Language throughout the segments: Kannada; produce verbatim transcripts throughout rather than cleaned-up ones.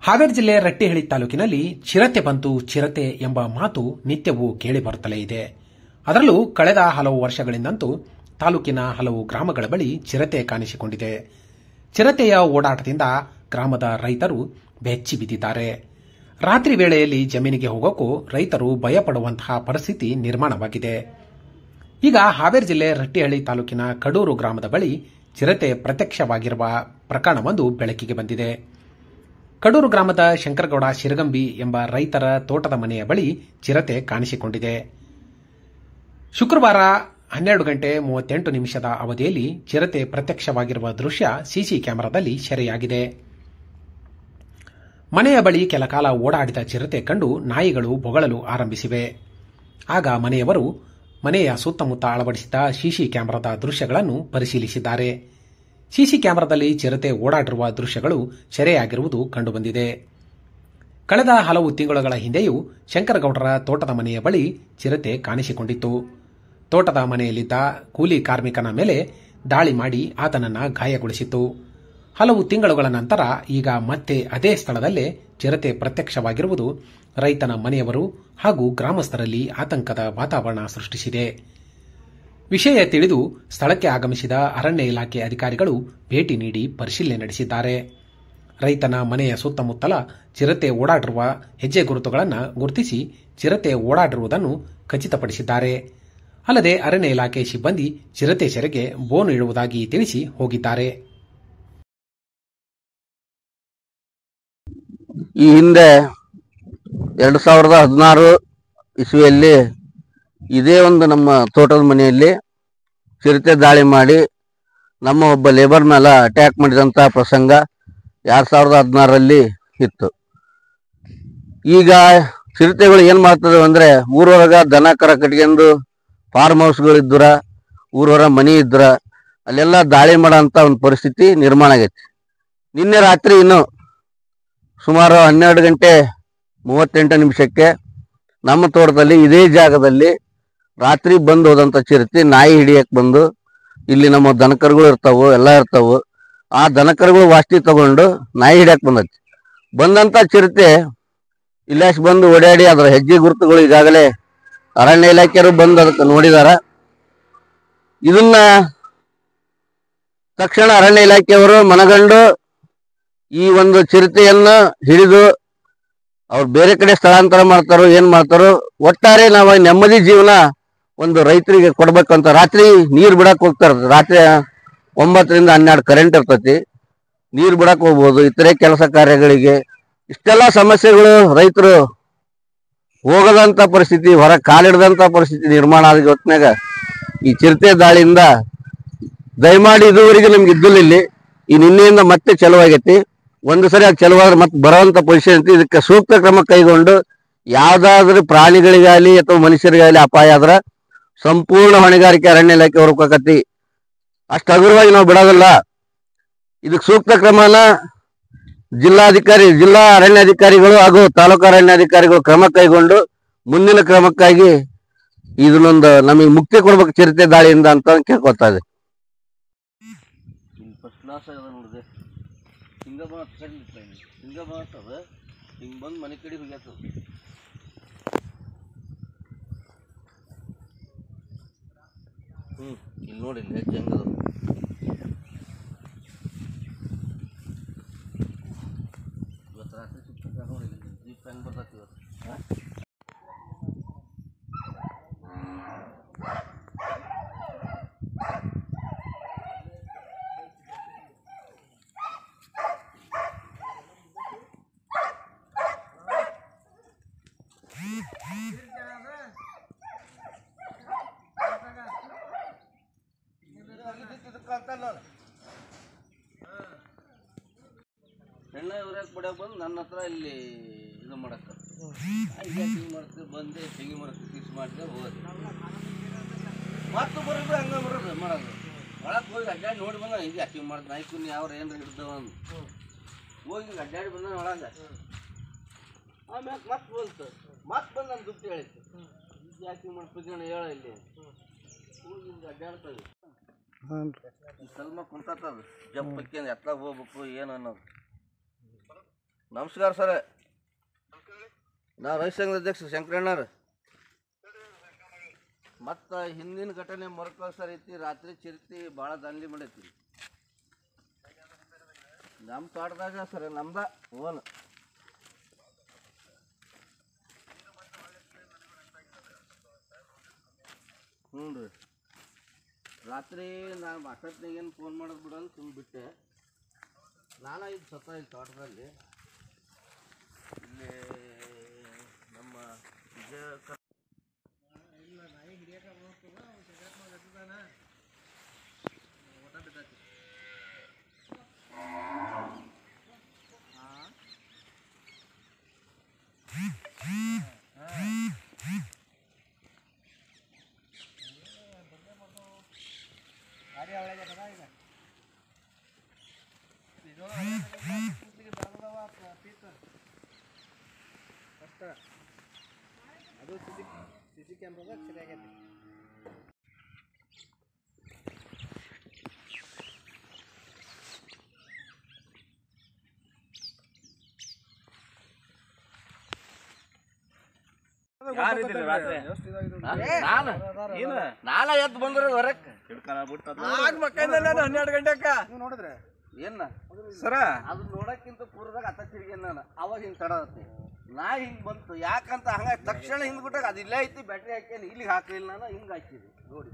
ಹಾವೇರಿ ಜಿಲ್ಲೆ ರಟ್ಟಿಹಳ್ಳಿ ತಾಲೂಕಿನಲ್ಲಿ ಚಿರತೆ ಬಂತು ಚಿರತೆ ಎಂಬ ಮಾತು ನಿತ್ಯವೂ ಕೇಳಿಬರುತ್ತಲೇ ಇದೆ. ಅದರಲ್ಲೂ ಕಳೆದ ಹಲವು ವರ್ಷಗಳಿಂದಂತೂ ತಾಲೂಕಿನ ಹಲವು ಗ್ರಾಮಗಳ ಬಳಿ ಚಿರತೆ ಕಾಣಿಸಿಕೊಂಡಿದೆ. ಚಿರತೆಯ ಓಡಾಟದಿಂದ ಗ್ರಾಮದ ರೈತರು ಬೆಚ್ಚಿ ಬಿದ್ದಿದ್ದಾರೆ. ರಾತ್ರಿ ವೇಳೆಯಲ್ಲಿ ಜಮೀನಿಗೆ ಹೋಗೋಕ್ಕೂ ರೈತರು ಭಯಪಡುವಂತಹ ಪರಿಸ್ಥಿತಿ ನಿರ್ಮಾಣವಾಗಿದೆ. ಈಗ ಹಾವೇರಿ ಜಿಲ್ಲೆ ರಟ್ಟಿಹಳ್ಳಿ ತಾಲೂಕಿನ ಕಡೂರು ಗ್ರಾಮದ ಬಳಿ ಚಿರತೆ ಪ್ರತ್ಯಕ್ಷವಾಗಿರುವ ಪ್ರಕರಣವೊಂದು ಬೆಳಕಿಗೆ ಬಂದಿದೆ. ಕಡೂರು ಗ್ರಾಮದ ಶಂಕರಗೌಡ ಶಿರಗಂಬಿ ಎಂಬ ರೈತರ ತೋಟದ ಮನೆಯ ಬಳಿ ಚಿರತೆ ಕಾಣಿಸಿಕೊಂಡಿದೆ. ಶುಕ್ರವಾರ ಹನ್ನೆರಡು ಗಂಟೆ ಮೂವತ್ತೆಂಟು ನಿಮಿಷದ ಅವಧಿಯಲ್ಲಿ ಚಿರತೆ ಪ್ರತ್ಯಕ್ಷವಾಗಿರುವ ದೃಶ್ಯ ಸಿಸಿ ಕ್ಯಾಮೆರಾದಲ್ಲಿ ಸೆರೆಯಾಗಿದೆ. ಮನೆಯ ಬಳಿ ಕೆಲ ಕಾಲ ಓಡಾಡಿದ ಚಿರತೆ ಕಂಡು ನಾಯಿಗಳು ಬೊಗಳಲು ಆರಂಭಿಸಿವೆ. ಆಗ ಮನೆಯವರು ಮನೆಯ ಸುತ್ತಮುತ್ತ ಅಳವಡಿಸಿದ ಸಿಸಿ ಕ್ಯಾಮೆರಾದ ದೃಶ್ಯಗಳನ್ನು ಪರಿಶೀಲಿಸಿದ್ದಾರೆ. ಸಿಸಿ ಕ್ಯಾಮೆರಾದಲ್ಲಿ ಚಿರತೆ ಓಡಾಡಿರುವ ದೃಶ್ಯಗಳು ಸೆರೆಯಾಗಿರುವುದು ಕಂಡುಬಂದಿದೆ. ಕಳೆದ ಹಲವು ತಿಂಗಳುಗಳ ಹಿಂದೆಯೂ ಶಂಕರಗೌಡರ ತೋಟದ ಮನೆಯ ಬಳಿ ಚಿರತೆ ಕಾಣಿಸಿಕೊಂಡಿತ್ತು. ತೋಟದ ಮನೆಯಲ್ಲಿದ್ದ ಕೂಲಿ ಕಾರ್ಮಿಕನ ಮೇಲೆ ದಾಳಿ ಮಾಡಿ ಆತನನ್ನು ಗಾಯಗೊಳಿಸಿತ್ತು. ಹಲವು ತಿಂಗಳುಗಳ ನಂತರ ಈಗ ಮತ್ತೆ ಅದೇ ಸ್ಥಳದಲ್ಲೇ ಚಿರತೆ ಪ್ರತ್ಯಕ್ಷವಾಗಿರುವುದು ರೈತನ ಮನೆಯವರು ಹಾಗೂ ಗ್ರಾಮಸ್ಥರಲ್ಲಿ ಆತಂಕದ ವಾತಾವರಣ ಸೃಷ್ಟಿಸಿದೆ. ವಿಷಯ ತಿಳಿದು ಸ್ಥಳಕ್ಕೆ ಆಗಮಿಸಿದ ಅರಣ್ಯ ಇಲಾಖೆ ಅಧಿಕಾರಿಗಳು ಭೇಟಿ ನೀಡಿ ಪರಿಶೀಲನೆ ನಡೆಸಿದ್ದಾರೆ. ರೈತನ ಮನೆಯ ಸುತ್ತಮುತ್ತಲ ಚಿರತೆ ಓಡಾಡಿರುವ ಹೆಜ್ಜೆ ಗುರುತುಗಳನ್ನು ಗುರುತಿಸಿ ಚಿರತೆ ಓಡಾಡಿರುವುದನ್ನು ಖಚಿತಪಡಿಸಿದ್ದಾರೆ. ಅಲ್ಲದೆ ಅರಣ್ಯ ಇಲಾಖೆ ಸಿಬ್ಬಂದಿ ಚಿರತೆ ಸೆರೆಗೆ ಬೋನು ಇಡುವುದಾಗಿ ತಿಳಿಸಿ ಹೋಗಿದ್ದಾರೆ. ಈ ಹಿಂದೆ ಎರಡು ಸಾವಿರದ ಹದಿನಾರು ಇಸ್ವಿಯಲ್ಲಿ ಇದೇ ಒಂದು ನಮ್ಮ ತೋಟದ ಮನೆಯಲ್ಲಿ ಚಿರತೆ ದಾಳಿ ಮಾಡಿ ನಮ್ಮ ಒಬ್ಬ ಲೇಬರ್ ಮೇಲೆ ಅಟ್ಯಾಕ್ ಮಾಡಿದಂಥ ಪ್ರಸಂಗ ಎರಡು ಸಾವಿರದ ಹದಿನಾರರಲ್ಲಿ ಇತ್ತು. ಈಗ ಚಿರತೆಗಳು ಏನು ಮಾಡ್ತದೆ ಅಂದರೆ ಊರೊಳಗೆ ದನ ಕರ ಕಟ್ಕೊಂಡು ಫಾರ್ಮ್ ಹೌಸ್ಗಳಿದ್ದರ ಊರವರ ಮನೆ ಇದ್ರ ಅಲ್ಲೆಲ್ಲ ದಾಳಿ ಮಾಡೋ ಅಂಥ ಒಂದು ಪರಿಸ್ಥಿತಿ ನಿರ್ಮಾಣ ಆಗೈತಿ. ನಿನ್ನೆ ರಾತ್ರಿ ಇನ್ನು ಸುಮಾರು ಹನ್ನೆರಡು ಗಂಟೆ ಮೂವತ್ತೆಂಟು ನಿಮಿಷಕ್ಕೆ ನಮ್ಮ ತೋಟದಲ್ಲಿ ಇದೇ ಜಾಗದಲ್ಲಿ ರಾತ್ರಿ ಬಂದು ಹೋದಂಥ ಚಿರತೆ ನಾಯಿ ಹಿಡಿಯಕ್ಕೆ ಬಂದು ಇಲ್ಲಿ ನಮ್ಮ ದನಕರುಗಳು ಇರ್ತಾವೆ ಎಲ್ಲ ಇರ್ತಾವೆ ಆ ದನಕರುಗಳು ವಾಸ್ತಿ ತಗೊಂಡು ನಾಯಿ ಹಿಡಿಯಕ್ಕೆ ಬಂದೈತಿ. ಬಂದಂಥ ಚಿರತೆ ಇಲ್ಲಾಶ್ ಬಂದು ಓಡಾಡಿ ಅದರ ಹೆಜ್ಜೆ ಗುರುತುಗಳು ಈಗಾಗಲೇ ಅರಣ್ಯ ಇಲಾಖೆಯವರು ಬಂದು ಅದಕ್ಕೆ ನೋಡಿದಾರ. ಇದನ್ನ ತಕ್ಷಣ ಅರಣ್ಯ ಇಲಾಖೆಯವರು ಮನಗಂಡು ಈ ಒಂದು ಚಿರತೆಯನ್ನು ಹಿಡಿದು ಅವ್ರು ಬೇರೆ ಕಡೆ ಸ್ಥಳಾಂತರ ಮಾಡ್ತಾರೋ ಏನ್ ಮಾಡ್ತಾರೋ ಒಟ್ಟಾರೆ ನಾವು ನೆಮ್ಮದಿ ಜೀವನ ಒಂದು ರೈತರಿಗೆ ಕೊಡ್ಬೇಕಂತ ರಾತ್ರಿ ನೀರು ಬಿಡಕ್ ಹೋಗ್ತಾರೆ. ರಾತ್ರಿ ಒಂಬತ್ತರಿಂದ ಹನ್ನೆರಡು ಕರೆಂಟ್ ಇರ್ತೈತಿ, ನೀರು ಬಿಡಕ್ ಹೋಗ್ಬೋದು, ಇತರೆ ಕೆಲಸ ಕಾರ್ಯಗಳಿಗೆ ಇಷ್ಟೆಲ್ಲ ಸಮಸ್ಯೆಗಳು ರೈತರು ಹೋಗದಂತ ಪರಿಸ್ಥಿತಿ, ಹೊರ ಕಾಲಿಡದಂತ ಪರಿಸ್ಥಿತಿ ನಿರ್ಮಾಣ ಆದ ಹೊತ್ನಾಗ ಈ ಚಿರತೆ ದಾಳಿಯಿಂದ ದಯಮಾಡಿ ಇದುವರೆಗೆ ನಮ್ಗೆ ಇದ್ದಿಲ್ಲ. ಇಲ್ಲಿ ಈ ನಿನ್ನೆಯಿಂದ ಮತ್ತೆ ಚಲುವಾಗೈತಿ. ಒಂದು ಸರಿ ಅದು ಚಲುವಾದ್ರೆ ಮತ್ತೆ ಬರುವಂತ ಪೊಸಿಷನ್ ಐತಿ. ಇದಕ್ಕೆ ಸೂಕ್ತ ಕ್ರಮ ಕೈಗೊಂಡು ಯಾವ್ದಾದ್ರೂ ಪ್ರಾಣಿಗಳಿಗಾಗಲಿ ಅಥವಾ ಮನುಷ್ಯರಿಗಾಗಲಿ ಅಪಾಯ ಆದ್ರ ಸಂಪೂರ್ಣ ಹೊಣೆಗಾರಿಕೆ ಅರಣ್ಯ ಇಲಾಖೆ ಹೊರಕತಿ. ಅಷ್ಟು ಹಗುರವಾಗಿ ನಾವು ಬಿಡೋದಿಲ್ಲ. ಇದಕ್ಕೆ ಸೂಕ್ತ ಕ್ರಮನ ಜಿಲ್ಲಾಧಿಕಾರಿ ಜಿಲ್ಲಾ ಅರಣ್ಯಾಧಿಕಾರಿಗಳು ಹಾಗೂ ತಾಲೂಕು ಅರಣ್ಯಾಧಿಕಾರಿಗಳು ಕ್ರಮ ಕೈಗೊಂಡು ಮುಂದಿನ ಕ್ರಮಕ್ಕಾಗಿ ಇದನ್ನೊಂದು ನಮಗೆ ಮುಕ್ತಿ ಕೊಡ್ಬೇಕು ಚಿರತೆ ದಾಳಿಯಿಂದ ಅಂತ ಕೇಳ್ಕೊತಾ ಇದೆ. ಹಿಂಗ ಬಂದು ಮನೆ ಕಡೆ ಹೋಗ್ಯಾತ. ಹ್ಮ್ ಇಲ್ಲಿ ನೋಡಿ ಹೆಜ್ಜೆ ಹೆಂಗದ. ಇವತ್ತು ರಾತ್ರಿ ಸುತ್ತ ನೋಡಿ ಜೀಪ್ ಹೆಂಗ್ ಬರ್ತೈತಿ ಇವತ್ತು. ಹೆಣ್ಣ ಇವ್ರ್ಯಾಕೆ ಬಿಡಕ್ಕೆ ಬಂದು ನನ್ನ ಹತ್ರ ಇಲ್ಲಿ ಇದು ಮಾಡಕ್ಕ ಹಿಂಗೆ ಮಾಡ್ತೀವಿ ಬಂದೆ ತೆಂಗಿ ಮಾಡಕ್ಕೆ ಫಿಕ್ಸ್ ಮಾಡಿದೆ ಹೋಗೋದು ಮತ್ತು ಬರೋದು ಹಂಗೆ ಬರೋದು ಮಾಡೋದು. ಒಳಗೆ ಹೋಗಿ ಅಡ್ಡಾಡಿ ನೋಡಿ ಬಂದ ಹಿಂಗೆ ಅಕ್ಕಿಂಗ್ ಮಾಡ್ದು ನಾಯ್ಕುನ್ ಯಾವ್ರ ಏನಾರ ಹಿಡ್ದವ ಹೋಗಿ ಅಡ್ಡಾಡಿ ಬಂದ ಒಳಗೆ ಆಮ್ಯಾಗ ಮತ್ತೆ ಹೋಲ್ತು ಮತ್ತೆ ಬಂದು ನನ್ನ ದುಡ್ಡು ಹೇಳಿತ್ತು ಯಾಕೆ ಮಾಡ್ತಿದ್ದ ಹೇಳ ಇಲ್ಲಿ ಹೋಗಿ ಅಡ್ಡಾಡ್ತದೆ. ಸಲ್ಮ ಕುಂತದ ಜಪ್ಪಕ್ಕೆ ಎತ್ತಾಗ ಹೋಗ್ಬೇಕು ಏನು ಅನ್ನೋದು ನಮಸ್ಕಾರ ಸರ್. ನಾವು ರೈತ ಸಂಘದ ಅಧ್ಯಕ್ಷ ಶಂಕರಣ್ಣವ್ರ. ಮತ್ತು ಹಿಂದಿನ ಘಟನೆ ಮರುಕಳಿಸೋ ರೀತಿ ರಾತ್ರಿ ಚಿರತೆ ಭಾಳ ದಾಂಧಲಿ ಮಾಡೈತಿ ನಮ್ಮ ತೋಟದಾಗ ಸರ್. ನಮ್ದ ಓನ್ ಹ್ಞೂ ರೀ. ರಾತ್ರಿ ನಾನು ಮಾತಾಡ್ನಾಗೇನು ಫೋನ್ ಮಾಡೋದು ಬಿಡೋದು ತುಂಬಿಬಿಟ್ಟೆ. ನಾನು ಇದು ಸತ್ತ ಇಲ್ಲಿ ತೋಟದಲ್ಲಿ ಇಲ್ಲಿ ನಮ್ಮ ವಿಜಯ ಇಲ್ಲ ನಾಯಿ ಹಿಡಿಯಕ್ಕೆ ಹೋಗ್ತದ ಊಟ ಬಿದ್ದೈತಿ. ಗಾಡಿ ಅವಳಿಗೆ ಈಗ ಅಷ್ಟ ಅದು ಸಿ ಸಿ ಸಿ ಸಿ ಕ್ಯಾಮ್ರಾದಾಗ ಸರಿಯಾಗೈತಿ. ನಾನ ಎದ್ದು ಬಂದ್ರೆ ಹೊರಕ್ ಹನ್ನೆರಡು ಗಂಟೆಕ ನೋಡಿದ್ರೆ ಏನ ಸರ ಅದು ನೋಡಕ್ಕಿಂತ ಪೂರ್ವದಾಗ ಅತ್ತ ತಿರುಗಿ ನಾನು ಅವಾಗ ಹಿಂಗೆ ತಡದತ್ತಿ. ನಾ ಹಿಂಗೆ ಬಂತು ಯಾಕಂತ ಹಂಗ ತಕ್ಷಣ ಹಿಂದ್ಬಿಟ್ಟಾಗ ಅದು ಇಲ್ಲೇ ಐತಿ. ಬ್ಯಾಟ್ರಿ ಹಾಕೇನಿ ಇಲ್ಲಿಗೆ ಹಾಕಲಿಲ್ಲ ನಾನು ಹಿಂಗೆ ಹಾಕಿದ್ವಿ ನೋಡಿ.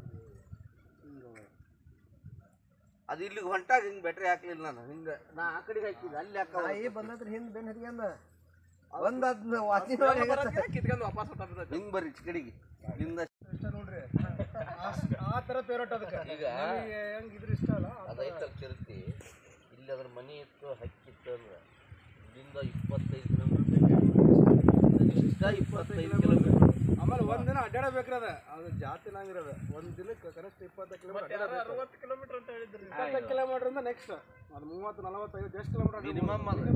ಅದು ಇಲ್ಲಿಗೆ ಹೊಂಟಾಗ ಹಿಂಗೆ ಬ್ಯಾಟ್ರಿ ಹಾಕ್ಲಿಲ್ಲ ನಾನು ಹಿಂಗೆ ನಾ ಆ ಕಡೆಗೆ ಹಾಕಿದ್ದೆ ಅಲ್ಲಿ ಹಾಕ ಬಂದ್ರೆ ಹಿಂದೆ ಬೆನ್ ಹಿಡಿಯಂದ ಒಂದ್ ಕಿತ್ಕೊಂಡು ವಾಪಸ್ ಹಿಂಗೆ ಬರ್ರಿ ಕಡೆಗೆ ಇಲ್ಲಿಂದ ನೋಡ್ರಿ ಆ ಥರ ಪೇರೋಟ್ ಅದಕ್ಕೆ ಈಗ ಹೆಂಗೆ ಇದ್ರ ಇಷ್ಟ ಅಲ್ಲ ಅದೈತಲ್ಲಿ ತಿರುಗಿ ಇಲ್ಲಿ ಅದ್ರ ಮನೆ ಇತ್ತು ಹಕ್ಕಿತ್ತು ಅಂದ್ರೆ ಇಲ್ಲಿಂದ ಇಪ್ಪತ್ತೈದು ಕಿಲೋಮೀಟರ್ ಇಷ್ಟ ಇಪ್ಪತ್ತೈದು ಕಿಲೋಮೀಟರ್. ಆಮೇಲೆ ಒಂದಿನ ಅಡ್ಡಾಡಬೇಕ್ರಿ ಅದ ಅದು ಜಾತಿ ನಂಗಿರೋದು ಒಂದು ದಿನಕ್ಕೆ ಕನಿಷ್ಠ ಇಪ್ಪತ್ತೈದು ಕಿಲೋಮೀಟರ್ ಅರವತ್ತು ಕಿಲೋಮೀಟರ್ ಅಂತ ಹೇಳಿದ್ರಿ. ಇಪ್ಪತ್ತೈದು ಕಿಲೋಮೀಟರ್ ಇಂದ ನೆಕ್ಸ್ಟ್ ಅದು ಮೂವತ್ತು ನಲವತ್ತೈದು ಎಷ್ಟು ಕಿಲೋಮೀಟರ್ ಮಿನಿಮಮ್ ಅದು.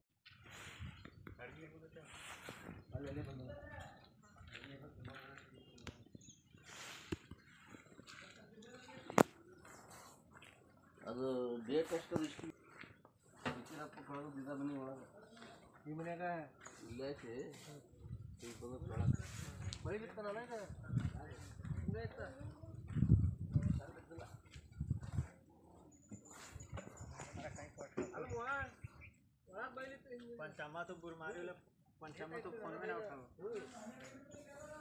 ಅದು ಡೇಟ್ ಎಷ್ಟು ಇಷ್ಟು ಇಚ್ಚಿರಪ್ಪ ಕಳೆದು ಬಿದ್ದ ಮನೆ ಒಳಗೆ ಈ ಮನ್ಯಾಗ ಇಲ್ಲೇಸಿ ಈಗ ಬಂದು ಒಳಗೆ ಬೈಲಿತ್ತ ನನಗೆ ಹಿಂಗಾಯ್ತ पंचामा तो बुर मारे पंचामा तो फोन में ना उठा